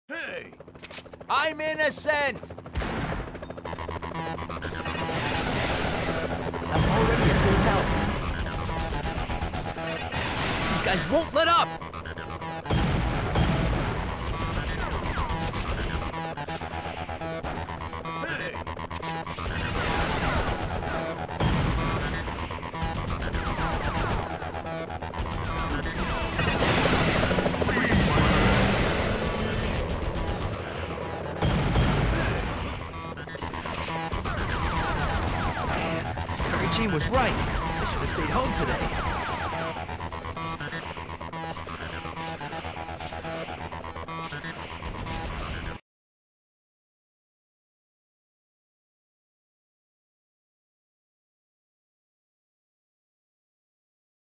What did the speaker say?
Hey! I'm innocent! I'm already at full health. These guys won't let up! Hey! Man, Mary Jane was right. I should have stayed home today.